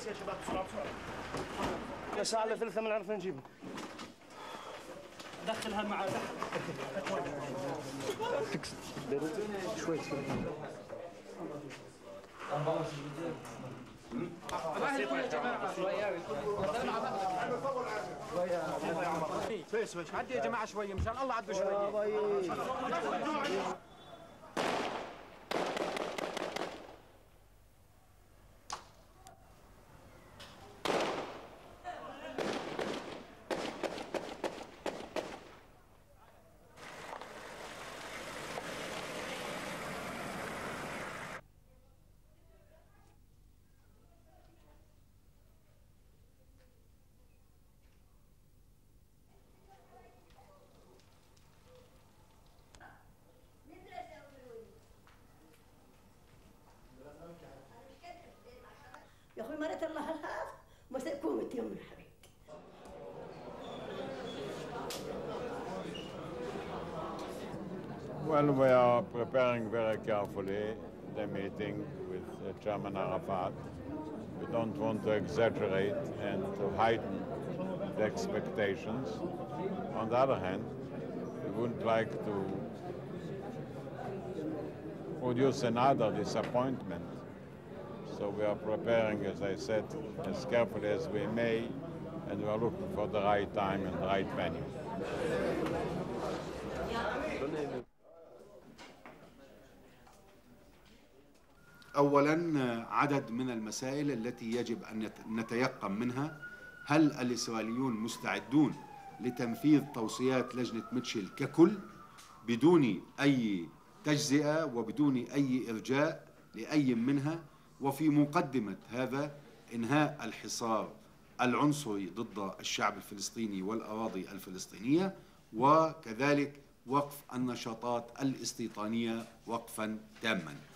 فيس يا شباب بسرعه بسرعه. ساعه الا ثلث ما نعرف نجيبه. دخلها مع شوي عدي يا جماعه شويه مشان الله عدوا شويه. يا اخوي مرت الله هالهاف ما سيكون متيوم من حبيب. Well, we are preparing very carefully the meeting with Chairman Arafat. We don't want to exaggerate and to heighten the expectations. On the other hand, we wouldn't like to produce another disappointment. So we are preparing, as I said, as carefully as we may, and we are looking for the right time and the right venue. أولاً عدد من المسائل التي يجب أن نتيقن منها: هل الإسرائيليون مستعدون لتنفيذ توصيات لجنة ميتشل ككل بدون أي تجزئة وبدون أي إرجاء لأي منها، وفي مقدمة هذا إنهاء الحصار العنصري ضد الشعب الفلسطيني والأراضي الفلسطينية، وكذلك وقف النشاطات الاستيطانية وقفاً تاماً.